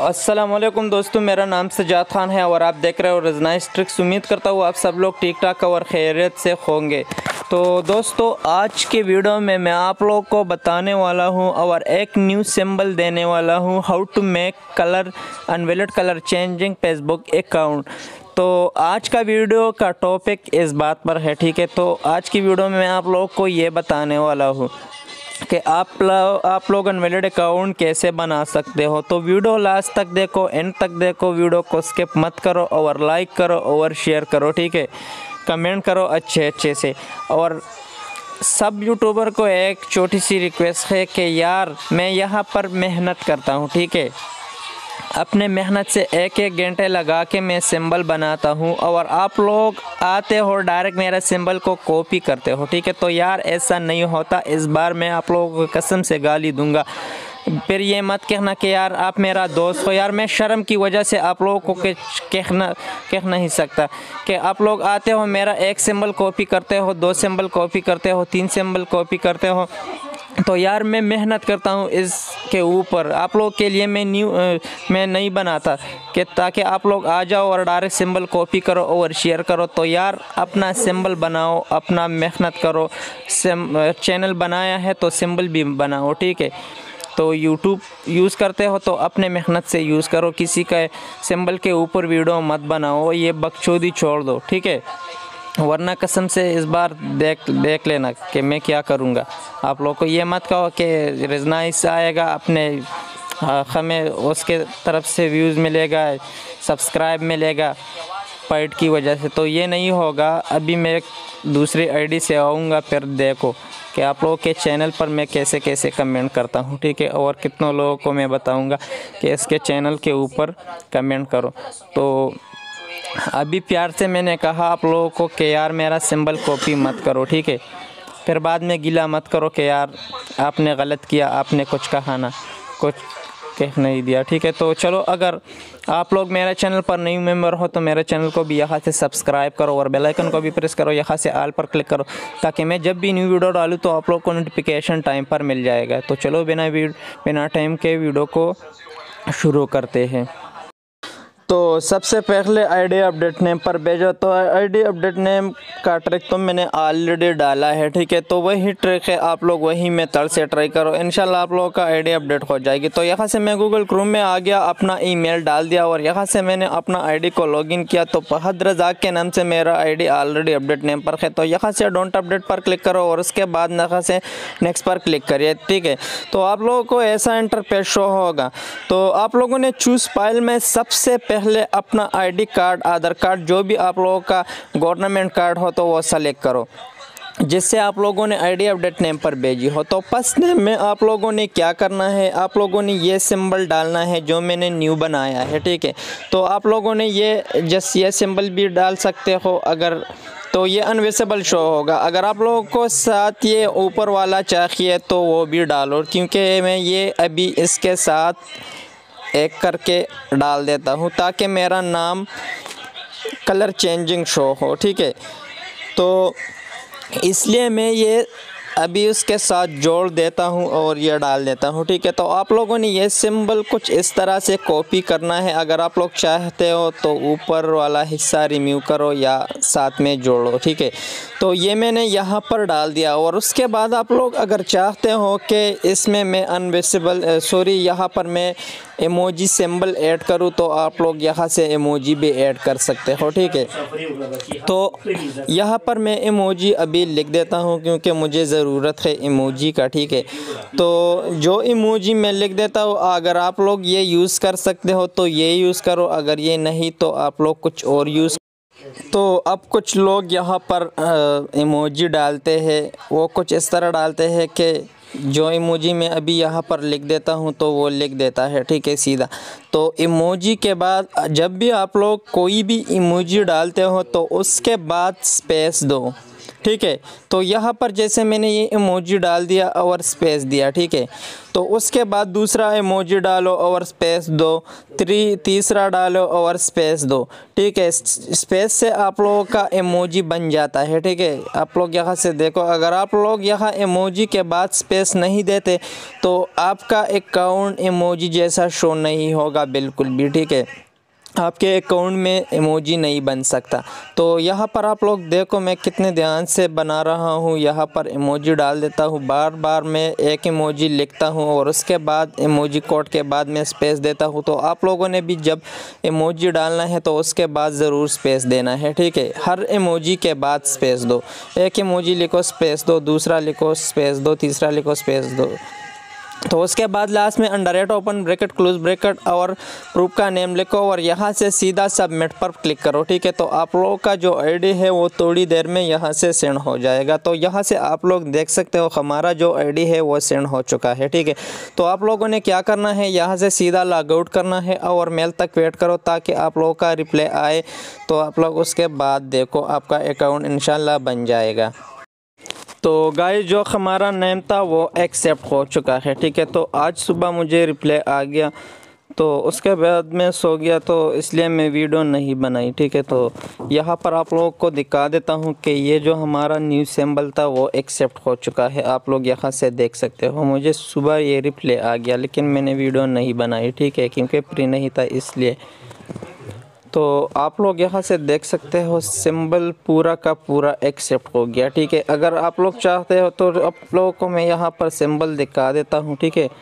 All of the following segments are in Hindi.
अस्सलामुअलैकुम दोस्तों, मेरा नाम सजाद खान है और आप देख रहे हो रज़नाइस ट्रिक्स। उम्मीद करता हूँ आप सब लोग ठीक ठाक और खैरियत से होंगे। तो दोस्तों, आज के वीडियो में मैं आप लोग को बताने वाला हूँ और एक न्यू सिंबल देने वाला हूँ, how to make colour invalid colour changing Facebook account. तो आज का वीडियो का टॉपिक इस बात पर है, ठीक है। तो आज की वीडियो में मैं आप लोग को ये बताने वाला हूँ कि आप लोग अनवैलिड अकाउंट कैसे बना सकते हो। तो वीडियो लास्ट तक देखो, एंड तक देखो, वीडियो को स्किप मत करो और लाइक करो और शेयर करो, ठीक है। कमेंट करो अच्छे से। और सब यूट्यूबर को एक छोटी सी रिक्वेस्ट है कि यार मैं यहाँ पर मेहनत करता हूँ, ठीक है। अपने मेहनत से एक घंटे लगा के मैं सिंबल बनाता हूँ और आप लोग आते हो डायरेक्ट मेरा सिंबल को कॉपी करते हो, ठीक है। तो यार ऐसा नहीं होता। इस बार मैं आप लोगों को कसम से गाली दूंगा। फिर ये मत कहना कि यार आप मेरा दोस्त हो। यार मैं शर्म की वजह से आप लोगों को कह नहीं सकता कि आप लोग आते हो, मेरा एक सिंबल कॉपी करते हो, 2 सिंबल कॉपी करते हो, 3 सिंबल कॉपी करते हो। तो यार मैं मेहनत करता हूँ इसके ऊपर। आप लोग के लिए मैं नहीं बनाता कि ताकि आप लोग आ जाओ और डायरेक्ट सिंबल कॉपी करो और शेयर करो। तो यार अपना सिंबल बनाओ, अपना मेहनत करो। चैनल बनाया है तो सिंबल भी बनाओ, ठीक है। तो यूट्यूब यूज़ करते हो तो अपने मेहनत से यूज़ करो, किसी का सिंबल के ऊपर वीडियो मत बनाओ, ये बकचोदी छोड़ दो, ठीक है। वरना कसम से इस बार देख लेना कि मैं क्या करूँगा। आप लोग को ये मत कहो कि रज़नाइस आएगा, अपने हमें उसके तरफ से व्यूज़ मिलेगा, सब्सक्राइब मिलेगा पेड की वजह से। तो ये नहीं होगा। अभी मैं दूसरी आईडी से आऊँगा, फिर देखो कि आप लोगों के चैनल पर मैं कैसे कमेंट करता हूँ, ठीक है। और कितनों लोगों को मैं बताऊँगा कि इसके चैनल के ऊपर कमेंट करो। तो अभी प्यार से मैंने कहा आप लोगों को कि यार मेरा सिंबल कॉपी मत करो, ठीक है। फिर बाद में गिला मत करो कि यार आपने गलत किया, आपने कुछ कहा ना, कुछ कह नहीं दिया, ठीक है। तो चलो, अगर आप लोग मेरे चैनल पर नई मेंबर हो तो मेरे चैनल को भी यहाँ से सब्सक्राइब करो और बेल आइकन को भी प्रेस करो, यहाँ से ऑल पर क्लिक करो, ताकि मैं जब भी न्यू वीडियो डालूँ तो आप लोग को नोटिफिकेशन टाइम पर मिल जाएगा। तो चलो बिना टाइम के वीडियो को शुरू करते हैं। तो सबसे पहले आईडी अपडेट नेम पर भेजो। तो आईडी अपडेट नेम का ट्रिक तो मैंने ऑलरेडी डाला है, ठीक है। तो वही ट्रिक है, आप लोग वही मेथड से ट्राई करो, इंशाल्लाह आप लोगों का आईडी अपडेट हो जाएगी। तो यहाँ से मैं गूगल क्रोम में आ गया, अपना ईमेल डाल दिया और यहाँ से मैंने अपना आईडी को लॉगिन किया। तो फहद रज़ाक के नाम से मेरा आईडी ऑलरेडी अपडेट नेम पर है। तो यहाँ से डोंट अपडेट पर क्लिक करो और उसके बाद यहाँ से नेक्स्ट पर क्लिक करिए, ठीक है। तो आप लोगों को ऐसा इंटरफेस शो होगा। तो आप लोगों ने चूज़ फाइल में सबसे पहले अपना आईडी कार्ड, आधार कार्ड, जो भी आप लोगों का गवर्नमेंट कार्ड हो तो वो सेलेक्ट करो, जिससे आप लोगों ने आईडी अपडेट नेम पर भेजी हो। तो फर्स्ट नेम में आप लोगों ने क्या करना है, आप लोगों ने ये सिंबल डालना है जो मैंने न्यू बनाया है, ठीक है। तो आप लोगों ने ये सिंबल भी डाल सकते हो, अगर तो ये अनविजिबल शो होगा। अगर आप लोगों को साथ ये ऊपर वाला चाहिए तो वो भी डालो, क्योंकि मैं ये अभी इसके साथ एक करके डाल देता हूँ ताकि मेरा नाम कलर चेंजिंग शो हो, ठीक है। तो इसलिए मैं ये अभी उसके साथ जोड़ देता हूँ और ये डाल देता हूँ, ठीक है। तो आप लोगों ने ये सिंबल कुछ इस तरह से कॉपी करना है। अगर आप लोग चाहते हो तो ऊपर वाला हिस्सा रिमूव करो या साथ में जोड़ो, ठीक है। तो ये मैंने यहाँ पर डाल दिया और उसके बाद आप लोग अगर चाहते हो कि इसमें मैं यहाँ पर मैं इमोजी सिंबल ऐड करूँ तो आप लोग यहाँ से इमोजी भी ऐड कर सकते हो, ठीक है। तो यहाँ पर मैं इमोजी अभी लिख देता हूँ क्योंकि मुझे ज़रूरत है इमोजी का, ठीक है। तो जो इमोजी मैं लिख देता हूँ, अगर आप लोग ये यूज़ कर सकते हो तो ये यूज़ करो, अगर ये नहीं तो आप लोग कुछ और यूज़। तो अब कुछ लोग यहाँ पर इमोजी डालते हैं, वो कुछ इस तरह डालते हैं कि जो इमोजी मैं अभी यहाँ पर लिख देता हूँ तो वो लिख देता है, ठीक है, सीधा। तो इमोजी के बाद जब भी आप लोग कोई भी इमोजी डालते हो तो उसके बाद स्पेस दो, ठीक है। तो यहाँ पर जैसे मैंने ये इमोजी डाल दिया और स्पेस दिया, ठीक है। तो उसके बाद दूसरा इमोजी डालो और स्पेस दो, तीसरा डालो और स्पेस दो, ठीक है। स्पेस से आप लोगों का इमोजी बन जाता है, ठीक है। आप लोग यहाँ से देखो, अगर आप लोग यहाँ इमोजी के बाद स्पेस नहीं देते तो आपका अकाउंट इमोजी जैसा शो नहीं होगा बिल्कुल भी, ठीक है। आपके अकाउंट में इमोजी नहीं बन सकता। तो यहाँ पर आप लोग देखो मैं कितने ध्यान से बना रहा हूँ। यहाँ पर इमोजी डाल देता हूँ, बार बार मैं एक इमोजी लिखता हूँ और उसके बाद इमोजी कोड के बाद मैं स्पेस देता हूँ। तो आप लोगों ने भी जब इमोजी डालना है तो उसके बाद ज़रूर स्पेस देना है, ठीक है। हर इमोजी के बाद स्पेस दो, एक इमोजी लिखो स्पेस दो, दूसरा लिखो स्पेस दो, तीसरा लिखो स्पेस दो। तो उसके बाद लास्ट में underrate open bracket close bracket और प्रूफ का नेम लिखो और यहाँ से सीधा सबमिट पर क्लिक करो, ठीक है। तो आप लोगों का जो आईडी है वो थोड़ी देर में यहाँ से सेंड हो जाएगा। तो यहाँ से आप लोग देख सकते हो हमारा जो आईडी है वो सेंड हो चुका है, ठीक है। तो आप लोगों ने क्या करना है, यहाँ से सीधा लॉग आउट करना है और मेल तक वेट करो ताकि आप लोगों का रिप्लाई आए। तो आप लोग उसके बाद देखो आपका अकाउंट इंशाल्लाह बन जाएगा। तो गाइस जो हमारा नेम था वो एक्सेप्ट हो चुका है, ठीक है। तो आज सुबह मुझे रिप्लाई आ गया, तो उसके बाद मैं सो गया, तो इसलिए मैं वीडियो नहीं बनाई, ठीक है। तो यहाँ पर आप लोगों को दिखा देता हूँ कि ये जो हमारा न्यू सिंबल था वो एक्सेप्ट हो चुका है। आप लोग यहाँ से देख सकते हो, मुझे सुबह ये रिप्लाई आ गया, लेकिन मैंने वीडियो नहीं बनाई, ठीक है, क्योंकि फ्री नहीं था इसलिए। तो आप लोग यहाँ से देख सकते हो सिंबल पूरा का पूरा एक्सेप्ट हो गया, ठीक है। अगर आप लोग चाहते हो तो आप लोगों को मैं यहाँ पर सिंबल दिखा देता हूँ, ठीक है।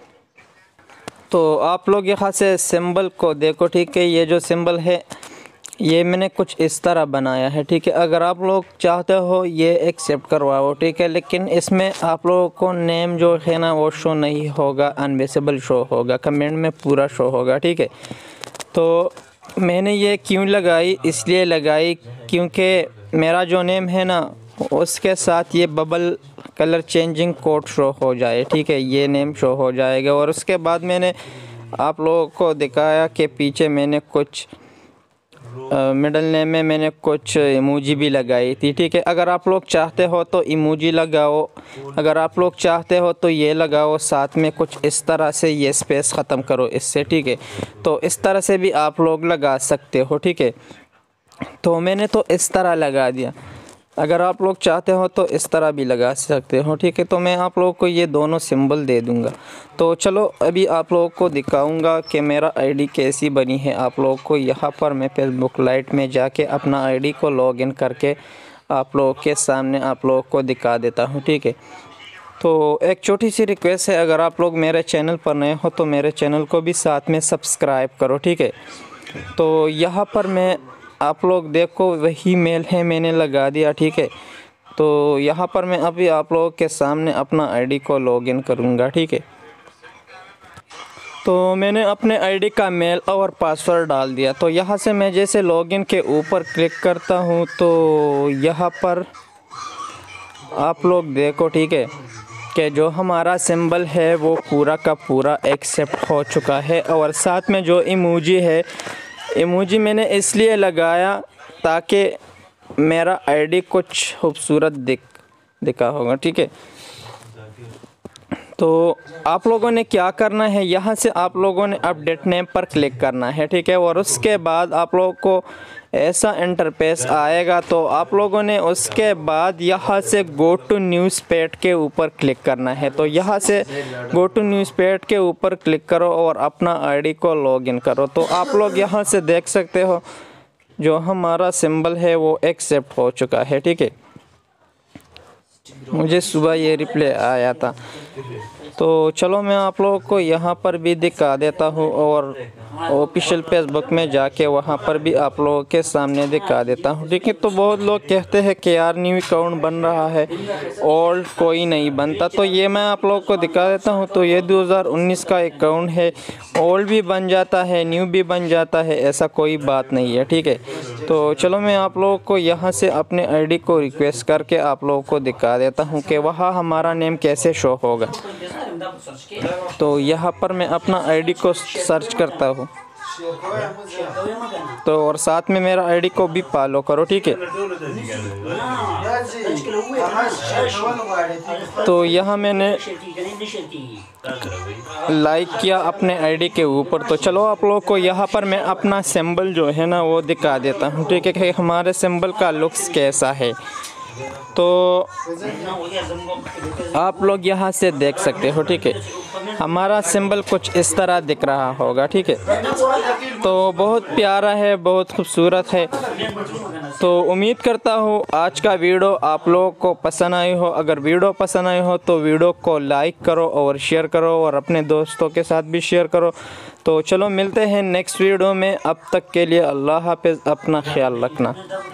तो आप लोग यहाँ से सिंबल को देखो, ठीक है। ये जो सिंबल है ये मैंने कुछ इस तरह बनाया है, ठीक है। अगर आप लोग चाहते हो ये एक्सेप्ट करवाओ, ठीक है, लेकिन इसमें आप लोगों को नेम जो है ना वो शो नहीं होगा, अनविजिबल शो होगा, कमेंट में पूरा शो होगा, ठीक है। तो मैंने ये क्यों लगाई, इसलिए लगाई क्योंकि मेरा जो नेम है ना उसके साथ ये bubble colour changing code show हो जाए, ठीक है। ये नेम शो हो जाएगा। और उसके बाद मैंने आप लोगों को दिखाया कि पीछे मैंने कुछ मिडल नेम में मैंने कुछ इमोजी भी लगाई थी, ठीक है। अगर आप लोग चाहते हो तो इमोजी लगाओ, अगर आप लोग चाहते हो तो ये लगाओ, साथ में कुछ इस तरह से ये स्पेस ख़त्म करो इससे, ठीक है। तो इस तरह से भी आप लोग लगा सकते हो, ठीक है। तो मैंने तो इस तरह लगा दिया, अगर आप लोग चाहते हो तो इस तरह भी लगा सकते हो, ठीक है। तो मैं आप लोगों को ये दोनों सिंबल दे दूंगा। तो चलो अभी आप लोगों को दिखाऊंगा कि मेरा आईडी कैसी बनी है। आप लोगों को यहाँ पर मैं फेसबुक लाइट में जाके अपना आईडी को लॉगिन करके आप लोगों के सामने आप लोगों को दिखा देता हूँ, ठीक है। तो एक छोटी सी रिक्वेस्ट है, अगर आप लोग मेरे चैनल पर नए हो तो मेरे चैनल को भी साथ में सब्सक्राइब करो, ठीक है। तो यहाँ पर मैं आप लोग देखो वही मेल है मैंने लगा दिया, ठीक है। तो यहाँ पर मैं अभी आप लोगों के सामने अपना आईडी को लॉगिन करूँगा, ठीक है। तो मैंने अपने आईडी का मेल और पासवर्ड डाल दिया। तो यहाँ से मैं जैसे लॉगिन के ऊपर क्लिक करता हूँ तो यहाँ पर आप लोग देखो, ठीक है, कि जो हमारा सिंबल है वो पूरा का पूरा एक्सेप्ट हो चुका है। और साथ में जो इमोजी है, इमोजी मैंने इसलिए लगाया ताकि मेरा आईडी कुछ खूबसूरत दिखा होगा, ठीक है। तो आप लोगों ने क्या करना है, यहाँ से आप लोगों ने अपडेट नेम पर क्लिक करना है, ठीक है। और उसके बाद आप लोगों को ऐसा इंटरफेस आएगा। तो आप लोगों ने उसके बाद यहाँ से गो टू न्यूज़ पेज के ऊपर क्लिक करना है। तो यहाँ से गो टू न्यूज़ पेज के ऊपर क्लिक करो और अपना आईडी को लॉगिन करो। तो आप लोग यहाँ से देख सकते हो जो हमारा सिंबल है वो एक्सेप्ट हो चुका है, ठीक है। मुझे सुबह ये रिप्लाई आया था। तो चलो मैं आप लोगों को यहाँ पर भी दिखा देता हूँ और ऑफिशियल फेसबुक में जाके वहाँ पर भी आप लोगों के सामने दिखा देता हूँ, ठीक है। तो बहुत लोग कहते हैं कि यार न्यू अकाउंट बन रहा है, ओल्ड कोई नहीं बनता। तो ये मैं आप लोगों को दिखा देता हूँ। तो ये 2019 का अकाउंट है, ओल्ड भी बन जाता है, न्यू भी बन जाता है, ऐसा कोई बात नहीं है, ठीक है। तो चलो मैं आप लोगों को यहाँ से अपने आईडी को रिक्वेस्ट करके आप लोगों को दिखा देता हूँ कि वहाँ हमारा नेम कैसे शो होगा। तो यहाँ पर मैं अपना आईडी को सर्च करता हूँ। तो और साथ में मेरा आईडी को भी फॉलो करो, ठीक है। तो यहाँ मैंने लाइक किया अपने आईडी के ऊपर। तो चलो आप लोग को यहाँ पर मैं अपना सिंबल जो है ना वो दिखा देता हूँ, ठीक है, कि हमारे सिंबल का लुक्स कैसा है। तो आप लोग यहाँ से देख सकते हो, ठीक है, हमारा सिंबल कुछ इस तरह दिख रहा होगा, ठीक है। तो बहुत प्यारा है, बहुत खूबसूरत है। तो उम्मीद करता हूँ आज का वीडियो आप लोगों को पसंद आई हो। अगर वीडियो पसंद आई हो तो वीडियो को लाइक करो और शेयर करो और अपने दोस्तों के साथ भी शेयर करो। तो चलो मिलते हैं नेक्स्ट वीडियो में, अब तक के लिए अल्लाह हाफ़िज़, अपना ख्याल रखना।